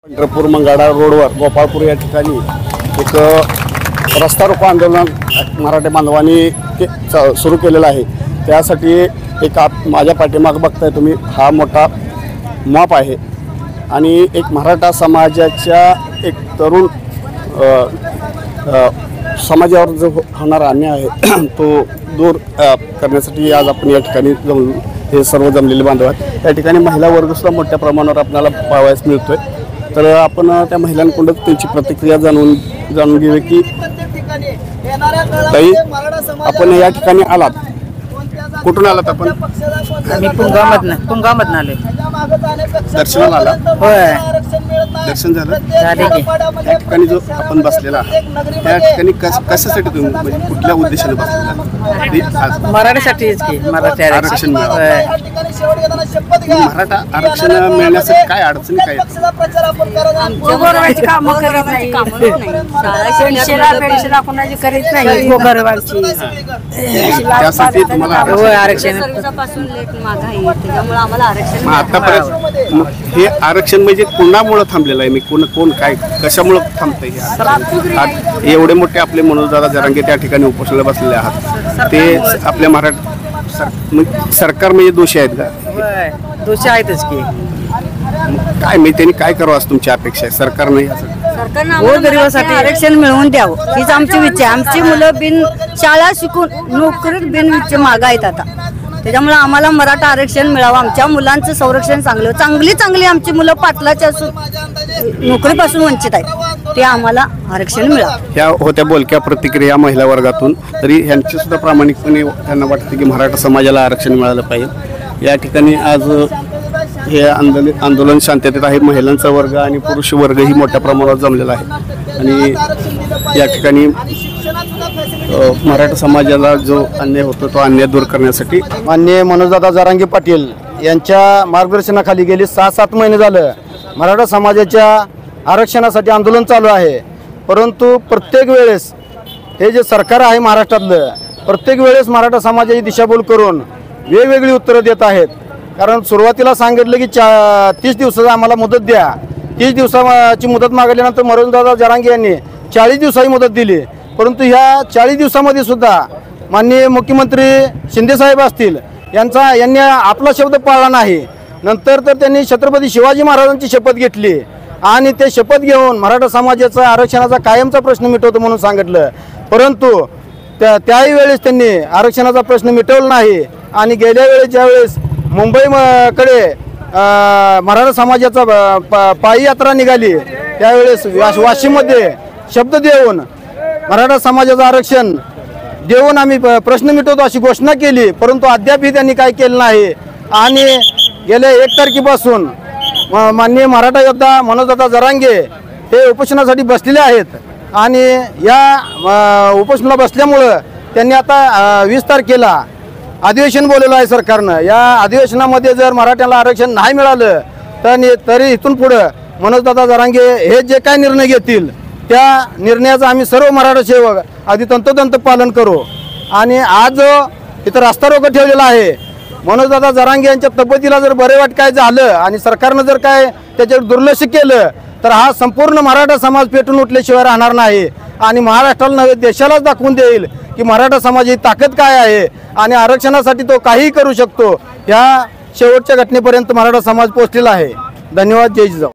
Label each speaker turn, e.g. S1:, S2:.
S1: पंढरपूर मंगळा रोडवर गोपाळपूर या ठिकाणी एक रस्ता रोको आंदोलन मराठी बांधवांनी सुरू केलेलं आहे। त्यासाठी एक माझ्या पाठीमागे बघताय तुम्ही हा मोठा मॉप आहे आणि एक मराठा समाजाच्या एक तरुण समाजावर जो होणारा अन्याय आहे तो दूर करण्यासाठी आज आपण या ठिकाणी हे सर्व जमलेले बांधव आहेत। त्या ठिकाणी महिला वर्ग सुद्धा मोठ्या प्रमाणावर आपल्याला पाहावयास मिळतोय। तर आपण त्या महिलांकडून त्यांची प्रतिक्रिया जाणून घेऊया की ताई आपण या ठिकाणी आलात, कुठून आलात आपण?
S2: आम्ही पुंगामधून आले।
S1: दर्शनाला आला?
S2: होय,
S1: दर्शन झालं?
S2: झाले की।
S1: त्या ठिकाणी जो आपण बसलेला त्या ठिकाणी कशासाठी तुम्ही म्हणजे कुठल्या उद्देशाने बसलेला?
S2: मराठीसाठीच की मराठी
S1: आरक्षण मिळावं। मराठा आरक्षण मिळण्यासाठी काय अडचणी काय
S2: गोरवाची कामं करत नाही, कोणाची करीत नाही गोरवाची।
S1: त्यासाठी तुम्हाला
S2: आरक्षण
S1: आतापर्यंत हे आरक्षण म्हणजे कोणामुळे थांबलेलं आहे? मी कोण काय कशामुळे थांबतंय? एवढे मोठे आपले मनोजदादा जरांगे त्या ठिकाणी उपोषणाला बसलेले आहात, ते आपल्या सरकार म्हणजे दोषी आहेत का?
S2: दोषी आहेतच की।
S1: काय मी त्यांनी काय करावं असं तुमची अपेक्षा आहे सरकारने?
S2: गोरगरिबासाठी आरक्षण मिळवून द्यावं हीच आमची इच्छा। आमची मुलं बिन शाळा शिकून नोकरीत बिनविचे मागं आहेत आता, त्याच्यामुळे आम्हाला मराठा आरक्षण मिळावं। आमच्या मुलांचं संरक्षण चांगली आमची मुलं पाटलाच्या असून नोकरीपासून वंचित आहेत, ते आम्हाला आरक्षण मिळावं।
S1: ह्या होत्या बोलक्या प्रतिक्रिया महिला वर्गातून। तरी ह्यांची सुद्धा प्रामाणिकपणे त्यांना वाटतं की मराठा समाजाला आरक्षण मिळालं पाहिजे। या ठिकाणी आज हे आंदोलन शांततेत आहे। महिलांचा वर्ग आणि पुरुष वर्गही मोठ्या प्रमाणावर जमलेला आहे आणि या ठिकाणी मराठा समाजाला जो अन्याय होतो तो अन्याय दूर करण्यासाठी
S3: माननीय मनोजदादा जरांगे पाटील यांच्या मार्गदर्शनाखाली गेली 6-7 महिने झालं मराठा समाजाच्या आरक्षणासाठी आंदोलन चालू आहे। परंतु प्रत्येक वेळेस हे जे सरकार आहे महाराष्ट्रातलं, प्रत्येक वेळेस मराठा समाजाची दिशाभूल करून वेगवेगळी उत्तरं देत आहेत। कारण सुरुवातीला सांगितलं की 30 दिवसाचा आम्हाला मुदत द्या, 30 दिवसाची मुदत मागितल्यानंतर मनोजदादा जरांगे यांनी 40 दिवसाची मुदत दिली। परंतु ह्या 40 दिवसामध्ये सुद्धा माननीय मुख्यमंत्री शिंदेसाहेब असतील यांनी आपला शब्द पाळला नाही। नंतर तर त्यांनी छत्रपती शिवाजी महाराजांची शपथ घेतली आणि ते शपथ घेऊन मराठा समाजाचा आरक्षणाचा कायमचा प्रश्न मिटवतो म्हणून सांगितलं। परंतु त्याही वेळेस त्यांनी आरक्षणाचा प्रश्न मिटवला नाही आणि गेल्या वेळेस ज्यावेळेस मुंबईकडे मराठा समाजाचा पायी यात्रा निघाली त्यावेळेस वाशिममध्ये शब्द देऊन मराठा समाजाचं आरक्षण देऊन आम्ही प्रश्न मिटवतो अशी घोषणा केली, परंतु अद्यापही त्यांनी काय केलं नाही। आणि गेल्या 1 तारखेपासून माननीय मराठा योद्धा मनोजदादा जरांगे हे उपोषणासाठी बसलेले आहेत आणि या उपोषणाला बसल्यामुळं त्यांनी आता 20 तारखेला अधिवेशन बोलवलं आहे सरकारनं। या अधिवेशनामध्ये जर मराठ्याला आरक्षण नाही मिळालं तरी इथून पुढं मनोजदादा जरांगे हे जे काय निर्णय घेतील त्या निर्णयाचं आम्ही सर्व मराठा सेवक अगदी तंतोतंत पालन करू। आणि आज इथं रस्ता रोको ठेवलेला आहे। मनोजदादा जरांगे यांच्या तब्येतीला जर बरे वाट काय झालं आणि सरकारनं जर काय त्याच्यावर दुर्लक्ष केलं तर हा संपूर्ण मराठा समाज पेटून उठल्याशिवाय राहणार नाही आणि महाराष्ट्राला नव्हे देशालाच दाखवून देईल की मराठा समाजाची ताकद काय आहे आणि आरक्षणासाठी तो काहीही करू शकतो। या शेवटच्या घटनेपर्यंत मराठा समाज पोहोचलेला आहे। धन्यवाद। जय जिजाऊ।